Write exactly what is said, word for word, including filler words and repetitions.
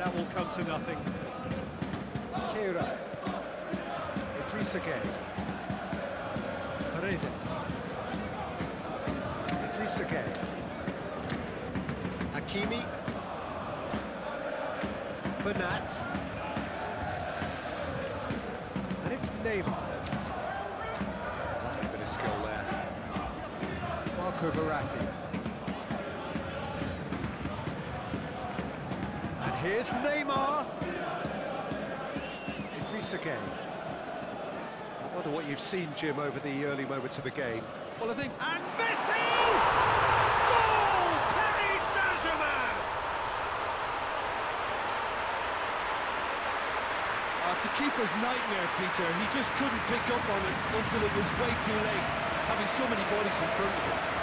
that will come to nothing. Kira. Idrissa Gueye. Paredes. Idrissa Gueye. Hakimi. Bernat. And it's Neymar. Lovely bit of skill there. Marco Verratti. And here's Neymar. Idrissa Gueye. I wonder what you've seen, Jim, over the early moments of the game. Well, I think... And Messi! Goal! Paris Saint-Germain! Oh, it's a keeper's nightmare, Peter. He just couldn't pick up on it until it was way too late, having so many bodies in front of him.